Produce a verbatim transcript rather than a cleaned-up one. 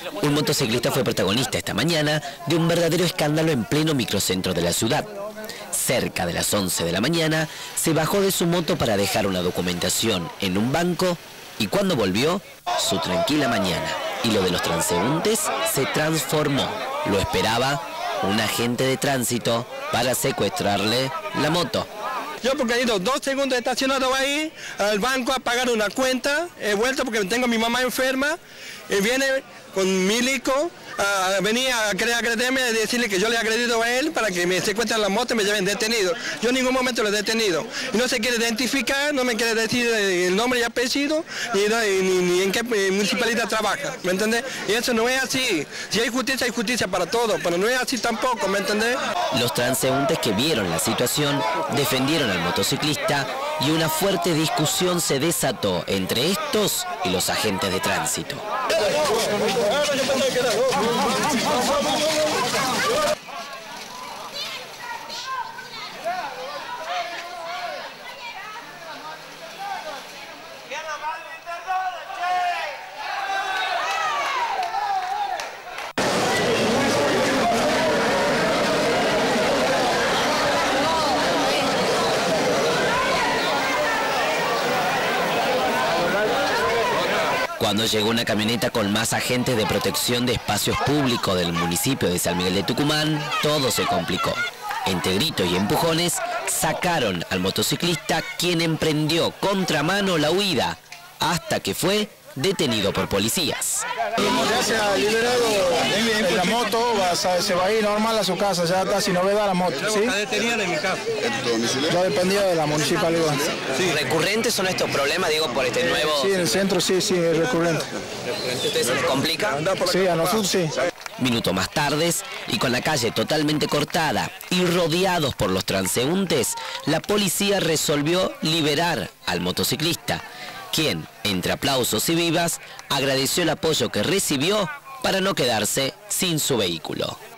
Un motociclista fue protagonista esta mañana de un verdadero escándalo en pleno microcentro de la ciudad. Cerca de las once de la mañana, se bajó de su moto para dejar una documentación en un banco y cuando volvió, su tranquila mañana y lo de los transeúntes se transformó. Lo esperaba un agente de tránsito para secuestrarle la moto. Yo porque he ido dos segundos estacionado ahí al banco a pagar una cuenta, he vuelto porque tengo a mi mamá enferma, y viene con Milico, a venir a agredirme, a decirle que yo le he agredido a él para que me secuestren la moto y me lleven detenido. Yo en ningún momento lo he detenido. Y no se quiere identificar, no me quiere decir el nombre y apellido, ni, ni, ni en qué municipalidad trabaja, ¿me entendés? Y eso no es así. Si hay justicia, hay justicia para todos, pero no es así tampoco, ¿me entendés? Los transeúntes que vieron la situación defendieron al motociclista y una fuerte discusión se desató entre estos y los agentes de tránsito. Cuando llegó una camioneta con más agentes de protección de espacios públicos del municipio de San Miguel de Tucumán, todo se complicó. Entre gritos y empujones, sacaron al motociclista, quien emprendió contramano la huida, hasta que fue detenido por policías. Ya se ha liberado en la moto, va, se va a ir normal a su casa, ya está sin novedad la moto. ¿Sí? ¿Está detenido en mi casa? Yo dependía de la municipalidad. Sí. ¿Recurrentes son estos problemas, digo, por este nuevo...? Sí, en el centro sí, sí, es recurrente. ¿Ustedes se les complica? Sí, a nosotros sí. Minutos más tarde, y con la calle totalmente cortada y rodeados por los transeúntes, la policía resolvió liberar al motociclista, quien, entre aplausos y vivas, agradeció el apoyo que recibió para no quedarse sin su vehículo.